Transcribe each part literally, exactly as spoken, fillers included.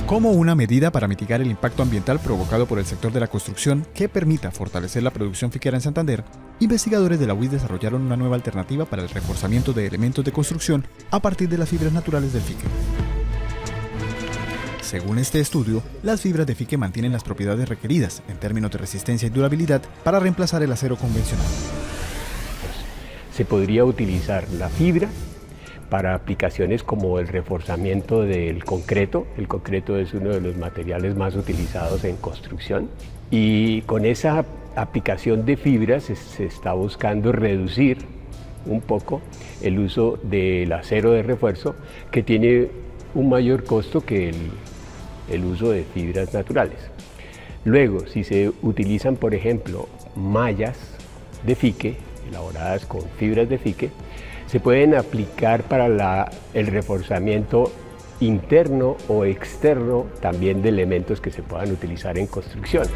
Como una medida para mitigar el impacto ambiental provocado por el sector de la construcción que permita fortalecer la producción fiquera en Santander, investigadores de la U I S desarrollaron una nueva alternativa para el reforzamiento de elementos de construcción a partir de las fibras naturales del fique. Según este estudio, las fibras de fique mantienen las propiedades requeridas en términos de resistencia y durabilidad para reemplazar el acero convencional. Se podría utilizar la fibra para aplicaciones como el reforzamiento del concreto. El concreto es uno de los materiales más utilizados en construcción y con esa aplicación de fibras se, se está buscando reducir un poco el uso del acero de refuerzo, que tiene un mayor costo que el, el uso de fibras naturales. Luego, si se utilizan, por ejemplo, mallas de fique elaboradas con fibras de fique, se pueden aplicar para la, el reforzamiento interno o externo también de elementos que se puedan utilizar en construcción.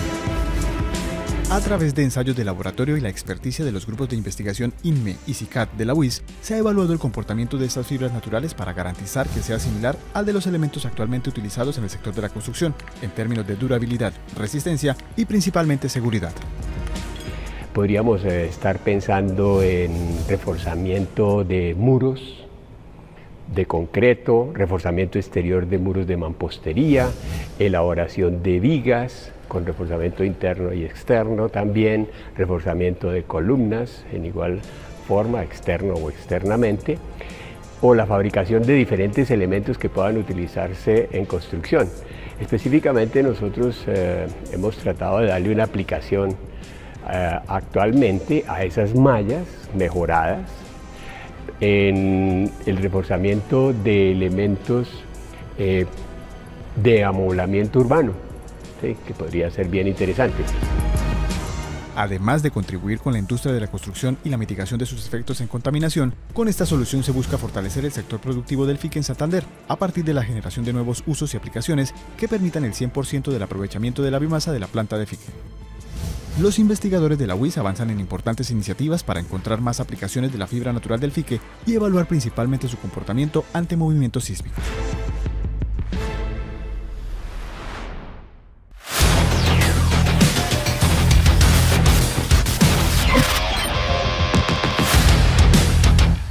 A través de ensayos de laboratorio y la experticia de los grupos de investigación INME y SICAD de la U I S, se ha evaluado el comportamiento de estas fibras naturales para garantizar que sea similar al de los elementos actualmente utilizados en el sector de la construcción, en términos de durabilidad, resistencia y principalmente seguridad. Podríamos estar pensando en reforzamiento de muros de concreto, reforzamiento exterior de muros de mampostería, elaboración de vigas con reforzamiento interno y externo también, reforzamiento de columnas en igual forma, externo o externamente, o la fabricación de diferentes elementos que puedan utilizarse en construcción. Específicamente nosotros eh, hemos tratado de darle una aplicación Uh, actualmente a esas mallas mejoradas en el reforzamiento de elementos eh, de amoblamiento urbano, ¿sí? Que podría ser bien interesante. Además de contribuir con la industria de la construcción y la mitigación de sus efectos en contaminación, con esta solución se busca fortalecer el sector productivo del fique en Santander a partir de la generación de nuevos usos y aplicaciones que permitan el cien por ciento del aprovechamiento de la biomasa de la planta de fique. Los investigadores de la U I S avanzan en importantes iniciativas para encontrar más aplicaciones de la fibra natural del fique y evaluar principalmente su comportamiento ante movimientos sísmicos.